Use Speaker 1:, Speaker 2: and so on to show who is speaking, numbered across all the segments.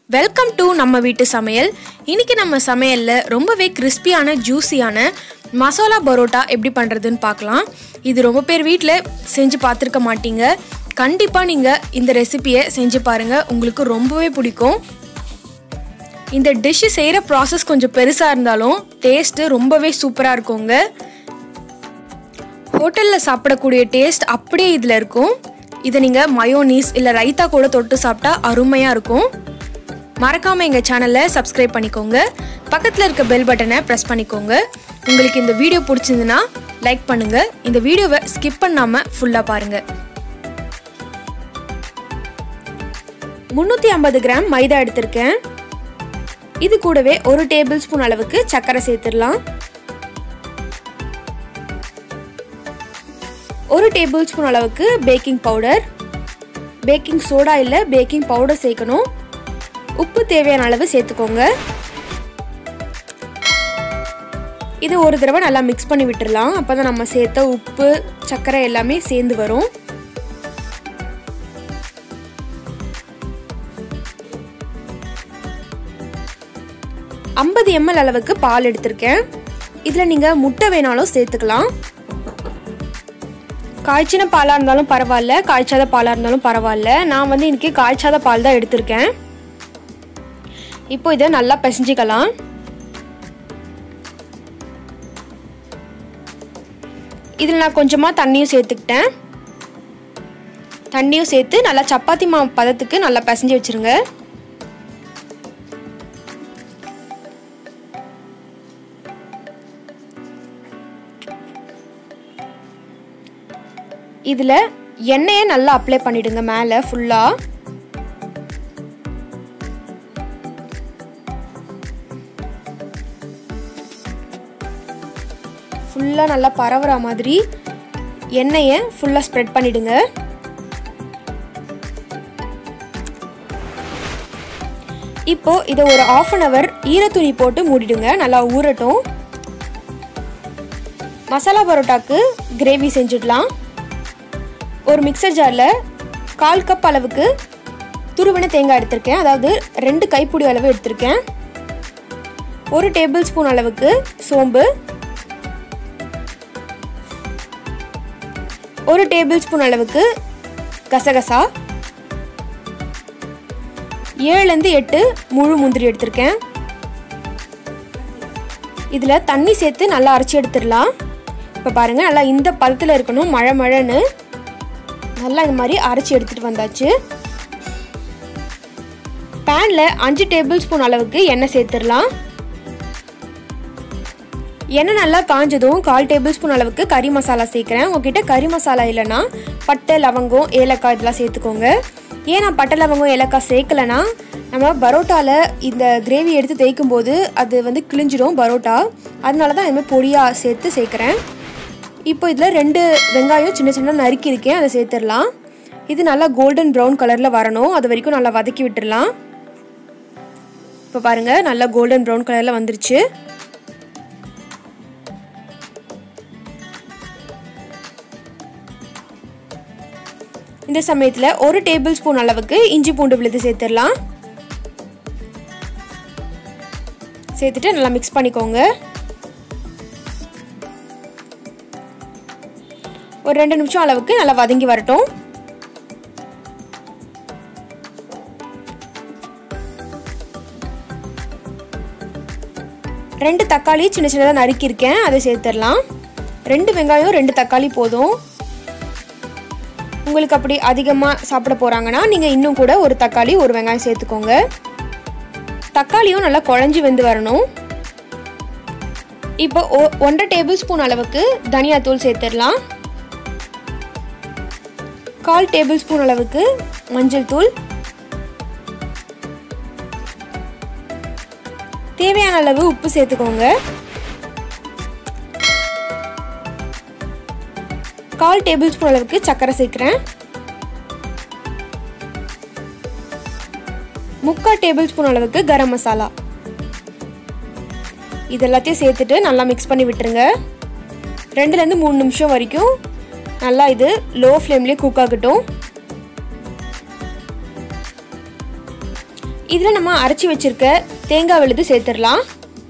Speaker 1: Welcome to நம்ம வீட்டு சமையல். இன்னைக்கு நம்ம சமையல்ல ரொம்பவே கிறிஸ்பியான ஜூஸியான மசாலா பரோட்டா எப்படி பண்றதுன்னு பார்க்கலாம். இது ரொம்ப பேர் வீட்டில் செஞ்சு பார்த்துருக்க மாட்டீங்க. கண்டிப்பாக நீங்கள் இந்த ரெசிபியை செஞ்சு பாருங்கள், உங்களுக்கு ரொம்பவே பிடிக்கும். இந்த டிஷ்ஷு செய்கிற ப்ராசஸ் கொஞ்சம் பெருசாக இருந்தாலும் டேஸ்ட்டு ரொம்பவே சூப்பராக இருக்குங்க. ஹோட்டலில் சாப்பிடக்கூடிய டேஸ்ட் அப்படியே இதில் இருக்கும். இதை நீங்கள் மயோனீஸ் இல்லை ரைத்தா கூட தொட்டு சாப்பிட்டா அருமையாக இருக்கும். மறக்காமல் எங்கள் சேனலை சப்ஸ்கிரைப் பண்ணிக்கோங்க. பக்கத்தில் இருக்க பெல் பட்டனை ப்ரெஸ் பண்ணிக்கோங்க. உங்களுக்கு இந்த வீடியோ பிடிச்சிருந்துன்னா லைக் பண்ணுங்கள். இந்த வீடியோவை ஸ்கிப் பண்ணாமல் ஃபுல்லாக பாருங்கள். 350 கிராம் மைதா எடுத்திருக்கேன். இது கூடவே 1 டேபிள் ஸ்பூன் அளவுக்கு சர்க்கரை சேர்த்துடலாம். 1 டேபிள் ஸ்பூன் அளவுக்கு பேக்கிங் பவுடர், பேக்கிங் சோடா இல்லை பேக்கிங் பவுடர் சேர்க்கணும். உப்பு தேவையான அளவு சேர்த்துக்கோங்க. இது ஒரு தடவை நல்லா மிக்ஸ் பண்ணி விட்டுடலாம். அப்போ தான் நம்ம சேர்த்த உப்பு சர்க்கரை எல்லாமே சேர்ந்து வரும். $50 ml அளவுக்கு பால் எடுத்திருக்கேன். இதில் நீங்கள் முட்டை வேணாலும் சேர்த்துக்கலாம். காய்ச்சின பாலாக இருந்தாலும் பரவாயில்ல, காய்ச்சாத பாலாக இருந்தாலும் பரவாயில்ல. நான் இன்னைக்கு காய்ச்சாத பால் தான் எடுத்திருக்கேன். இப்போ இதை நல்லா பிசைஞ்சிக்கலாம். இதில் நான் கொஞ்சமாக தண்ணியும் சேர்த்துக்கிட்டேன். தண்ணியும் சேர்த்து நல்லா சப்பாத்தி மாவு பதத்துக்கு நல்லா பிசைஞ்சு வச்சுருங்க. இதில் எண்ணெயை நல்லா அப்ளை பண்ணிவிடுங்க மேலே ஃபுல்லாக. ஃபுல்லாக நல்லா பரவுற மாதிரி எண்ணெயை ஃபுல்லாக ஸ்ப்ரெட் பண்ணிவிடுங்க. இப்போது இதை ஒரு 1/2 hour ஈரத்துணி போட்டு மூடிடுங்க, நல்லா ஊறட்டும். மசாலா பரோட்டாக்கு கிரேவி செஞ்சிடலாம். ஒரு மிக்சர் ஜாரில் 1/4 கப் அளவுக்கு துருவின தேங்காய் எடுத்திருக்கேன். அதாவது 2 கைப்பிடி அளவு எடுத்திருக்கேன். 1 டேபிள் ஸ்பூன் அளவுக்கு சோம்பு, 1 டேபிள் ஸ்பூன் அளவுக்கு கசகசா, 7-8 முழு முந்திரி எடுத்திருக்கேன். இதில் தண்ணி சேர்த்து நல்லா அரைச்சி எடுத்துடலாம். இப்போ பாருங்கள், நல்லா இந்த பதத்தில் இருக்கணும். மழைன்னு நல்லா இந்த மாதிரி அரைச்சி எடுத்துகிட்டு வந்தாச்சு. பேனில் 5 டேபிள் ஸ்பூன் அளவுக்கு எண்ணெய் சேர்த்துடலாம். எண்ணெய் நல்லா காஞ்சதும் 1/4 டேபிள் ஸ்பூன் அளவுக்கு கறி மசாலா சேர்க்குறேன். உங்ககிட்ட கறி மசாலா இல்லைன்னா பட்டை லவங்கம் ஏலக்காய் இதெல்லாம் சேர்த்துக்கோங்க. ஏன் நான் பட்டை லவங்கம் ஏலக்காய் சேர்க்கலைன்னா, நம்ம பரோட்டாவில் இந்த கிரேவி எடுத்து தேய்க்கும் போது அது கிழிஞ்சிடும் பரோட்டா. அதனால தான் இதுமாதிரி பொடியாக சேர்க்குறேன். இப்போ இதில் 2 வெங்காயம் சின்ன சின்ன நறுக்கியிருக்கேன், அதை சேர்த்துடலாம். இது நல்லா கோல்டன் ப்ரௌன் கலரில் வரணும், அது வரைக்கும் நல்லா வதக்கி விட்டுடலாம். இப்போ பாருங்கள், நல்லா கோல்டன் ப்ரௌன் கலரில் வந்துருச்சு. இந்த சமயத்தில் 1 டேபிள் ஸ்பூன் அளவுக்கு இஞ்சி பூண்டு விழுது சேர்த்துடலாம். சேர்த்துட்டு நல்லா மிக்ஸ் பண்ணிக்கோங்க. ஒரு 2 நிமிஷம் அளவுக்கு நல்லா வதங்கி வரட்டும். ரெண்டு தக்காளி சின்ன சின்னதாக நறுக்கியிருக்கேன், அதை சேர்த்துடலாம். 2 வெங்காயம் 2 தக்காளி போதும். உங்களுக்கு அப்படி அதிகமாக சாப்பிட போகிறாங்கன்னா நீங்கள் இன்னும் கூட 1 தக்காளி 1 வெங்காயம் சேர்த்துக்கோங்க. தக்காளியும் நல்லா குழஞ்சி வெந்து வரணும். இப்போ 1/2 டேபிள் ஸ்பூன் அளவுக்கு தனியாத்தூள் சேர்த்துடலாம். 1/4 டேபிள் ஸ்பூன் அளவுக்கு மஞ்சள் தூள், தேவையான அளவு உப்பு சேர்த்துக்கோங்க. 1/4 டேபிள் ஸ்பூன் அளவுக்கு சர்க்கரை சேர்க்குறேன். 3/4 டேபிள் ஸ்பூன் அளவுக்கு கரம் மசாலா. இது எல்லாத்தையும் சேர்த்துட்டு நல்லா மிக்ஸ் பண்ணி விட்டுருங்க. 2-3 நிமிஷம் வரைக்கும் நல்லா இது லோ ஃப்ளேம்லேயே குக் ஆகட்டும். இதில் நம்ம அரைச்சி வச்சிருக்க தேங்காய் விழுது சேர்த்துடலாம்.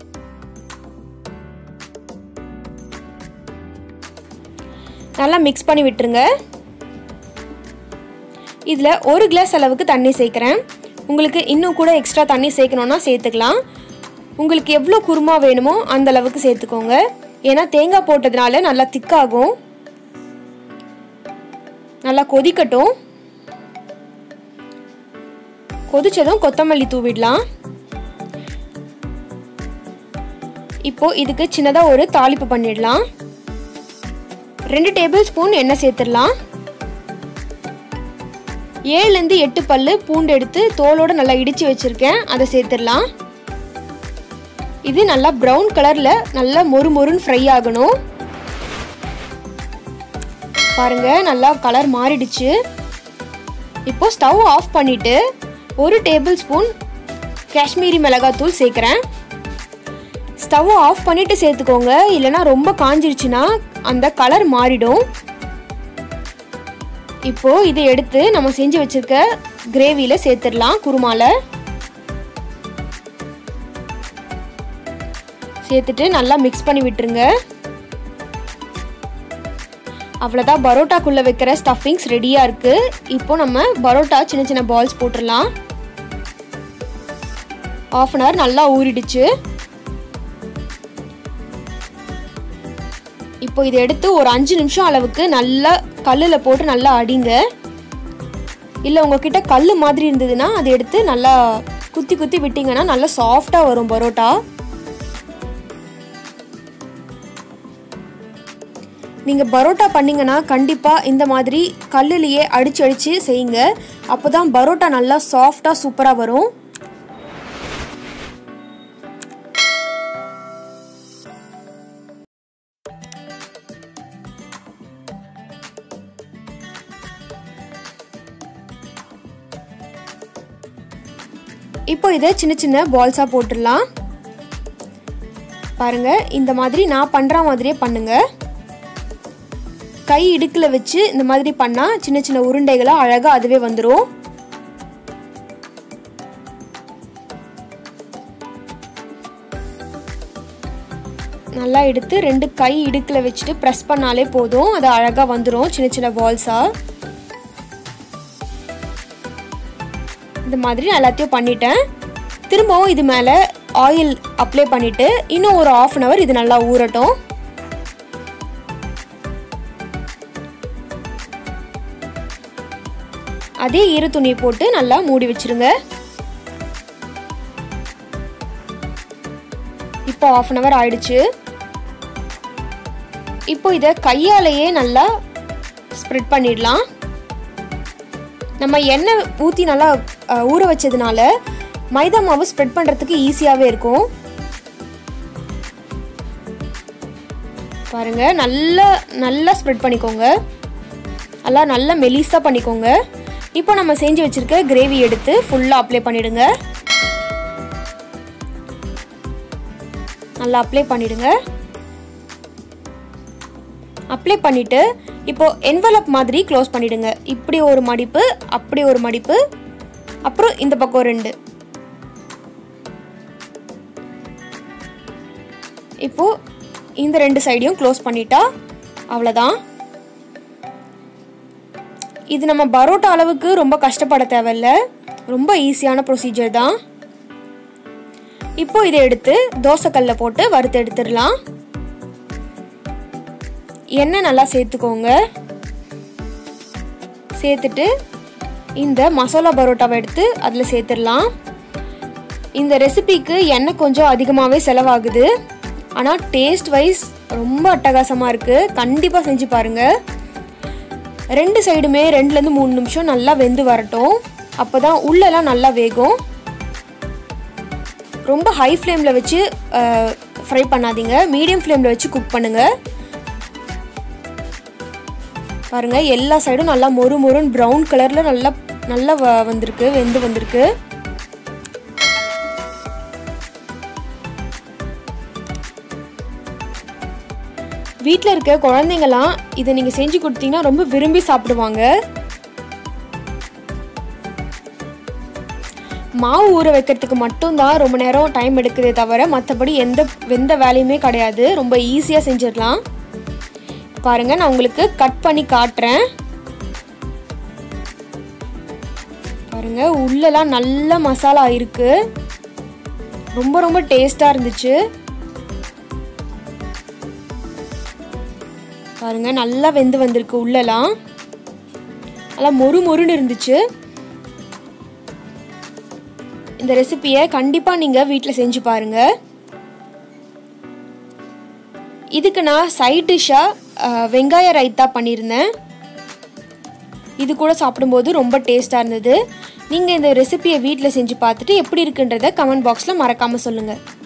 Speaker 1: நல்லா மிக்ஸ் பண்ணி விட்டுருங்க. இதில் 1 கிளாஸ் அளவுக்கு தண்ணி சேர்க்குறேன். உங்களுக்கு இன்னும் கூட எக்ஸ்ட்ரா தண்ணி சேர்க்கணுன்னா சேர்த்துக்கலாம். உங்களுக்கு எவ்வளோ குருமா வேணுமோ அந்த அளவுக்கு சேர்த்துக்கோங்க. ஏன்னா தேங்காய் போட்டதுனால நல்லா திக்காகும். நல்லா கொதிக்கட்டும். கொதிச்சதும் கொத்தமல்லி தூவிடலாம். இப்போ இதுக்கு சின்னதாக ஒரு தாளிப்பு பண்ணிடலாம். 2 டேபிள் ஸ்பூன் எண்ணெய் சேர்த்துடலாம். 7லேருந்து 8 பல்லு பூண்டு எடுத்து தோலோடு நல்லா இடித்து வச்சுருக்கேன், அதை சேர்த்துடலாம். இது நல்லா ப்ரௌன் கலரில் நல்லா மொறுமொறுன்னு ஃப்ரை ஆகணும். பாருங்க, நல்லா கலர் மாறிடுச்சு. இப்போ ஸ்டவ் ஆஃப் பண்ணிவிட்டு 1 டேபிள் ஸ்பூன் காஷ்மீரி மிளகாத்தூள் சேர்க்குறேன். ஸ்டவ் ஆஃப் பண்ணிவிட்டு சேர்த்துக்கோங்க, இல்லைனா ரொம்ப காஞ்சிருச்சுன்னா அந்த கலர் மாறிடும். இப்போ இதை எடுத்து நம்ம செஞ்சு வச்சிருக்க கிரேவியில் சேர்த்துடலாம். குருமாவில் சேர்த்துட்டு நல்லா மிக்ஸ் பண்ணி விட்டுருங்க. அவ்வளோதான், பரோட்டாக்குள்ளே வைக்கிற ஸ்டஃபிங்ஸ் ரெடியாக இருக்குது. இப்போ நம்ம பரோட்டா சின்ன சின்ன பால்ஸ் போட்டுடலாம். 1/2 அன் ஹவர் நல்லா ஊறிடுச்சு. இப்போ இதை எடுத்து ஒரு 5 நிமிஷம் அளவுக்கு நல்லா கல்லில் போட்டு நல்லா அடிங்க. இல்லை உங்ககிட்ட கல் மாதிரி இருந்ததுன்னா அதை எடுத்து நல்லா குத்தி குத்தி விட்டிங்கன்னா நல்லா சாஃப்டாக வரும் பரோட்டா. நீங்கள் பரோட்டா பண்ணிங்கன்னா கண்டிப்பாக இந்த மாதிரி கல்லுலேயே அடித்து அடித்து செய்யுங்க. அப்போ தான் பரோட்டா நல்லா சாஃப்டாக சூப்பராக வரும். இப்போ இதை சின்ன சின்ன பால்ஸாக போட்டுடலாம். பாருங்கள், இந்த மாதிரி நான் பண்ணுற மாதிரியே பண்ணுங்கள். கை இடுக்கில் வச்சு இந்த மாதிரி பண்ணால் சின்ன சின்ன உருண்டைகளாக அழகாக அதுவே வந்துடும். நல்லா எடுத்து 2 கை இடுக்கில் வச்சுட்டு ப்ரெஸ் பண்ணாலே போதும், அது அழகாக வந்துடும் சின்ன சின்ன பால்ஸாக. இந்த மாதிரி நான் எல்லாத்தையும் பண்ணிட்டேன். திரும்பவும் இது மேலே ஆயில் அப்ளை பண்ணிவிட்டு இன்னும் ஒரு 1/2 அன் ஹவர் இது நல்லா ஊறட்டும். அதே ஈர துணி போட்டு நல்லா மூடி வச்சிருங்க. இப்போ 1/2 அன் ஹவர் ஆயிடுச்சு. இப்போ இதை கையாலேயே நல்லா ஸ்ப்ரெட் பண்ணிடலாம். நம்ம எண்ணெய் ஊற்றி நல்லா ஊற வச்சதுனால மைதா மாவு ஸ்ப்ரெட் பண்ணுறதுக்கு ஈஸியாகவே இருக்கும். பாருங்கள், நல்லா ஸ்ப்ரெட் பண்ணிக்கோங்க. எல்லாம் நல்லா மெலிசாக பண்ணிக்கோங்க. இப்போ நம்ம செஞ்சு வச்சுருக்க கிரேவி எடுத்து ஃபுல்லாக அப்ளை பண்ணிவிடுங்க. நல்லா அப்ளை பண்ணிவிடுங்க. அப்ளை பண்ணிவிட்டு இப்போது என்வலப் மாதிரி க்ளோஸ் பண்ணிவிடுங்க. இப்படி ஒரு மடிப்பு, அப்படி ஒரு மடிப்பு, அப்புறம் இந்த பக்கம் 2. இப்போது இந்த 2 சைடையும் க்ளோஸ் பண்ணிட்டா அவ்வளோதான். இது நம்ம பரோட்டா அளவுக்கு ரொம்ப கஷ்டப்பட தேவையில்லை, ரொம்ப ஈஸியான ப்ரொசீஜர் தான். இப்போ இதை எடுத்து தோசைக்கல்ல போட்டு வறுத்து எடுத்துடலாம். எண்ணெய் நல்லா சேர்த்துக்கோங்க. சேர்த்துட்டு இந்த மசாலா பரோட்டாவை எடுத்து அதில் சேர்த்துடலாம். இந்த ரெசிபிக்கு எண்ணெய் கொஞ்சம் அதிகமாகவே செலவாகுது, ஆனால் டேஸ்ட் வைஸ் ரொம்ப அட்டகாசமாக இருக்குது. கண்டிப்பாக செஞ்சு பாருங்கள். 2 சைடுமே 2லேருந்து 3 நிமிஷம் நல்லா வெந்து வரட்டும். அப்போ தான் உள்ளெல்லாம் நல்லா வேகும். ரொம்ப ஹை ஃப்ளேமில் வச்சு ஃப்ரை பண்ணாதீங்க, மீடியம் ஃப்ளேமில் வச்சு குக் பண்ணுங்கள். பாருங்கள், எல்லா சைடும் நல்லா மொறுன்னு ப்ரௌன் கலரில் நல்லா வந்திருக்கு, வெந்து வந்திருக்கு. வீட்டில் இருக்க குழந்தைங்களாம் இதை நீங்கள் செஞ்சு கொடுத்தீங்கன்னா ரொம்ப விரும்பி சாப்பிடுவாங்க. மாவு ஊற வைக்கிறதுக்கு மட்டும்தான் ரொம்ப நேரம் டைம் எடுக்குதே தவிர மற்றபடி எந்த வேலையுமே கிடையாது. ரொம்ப ஈஸியாக செஞ்சிடலாம். பாருங்கள், நான் உங்களுக்கு கட் பண்ணி காட்டுறேன். பாருங்கள், உள்ளெல்லாம் நல்ல மசாலா இருக்குது. ரொம்ப ரொம்ப டேஸ்ட்டாக இருந்துச்சு. பாருங்கள், நல்லா வெந்து வந்திருக்கு. உள்ளெல்லாம் நல்லா மொறு மொறுன்னு இருந்துச்சு. இந்த ரெசிபியை கண்டிப்பாக நீங்கள் வீட்டில் செஞ்சு பாருங்கள். இதுக்கு நான் சைட் டிஷ்ஷாக வெங்காய ரைத்தா பண்ணியிருந்தேன். இது கூட சாப்பிடும்போது ரொம்ப டேஸ்ட்டாக இருந்தது. நீங்கள் இந்த ரெசிபியை வீட்டில் செஞ்சு பார்த்துட்டு எப்படி இருக்குன்றதை கமெண்ட் பாக்ஸில் மறக்காமல் சொல்லுங்கள்.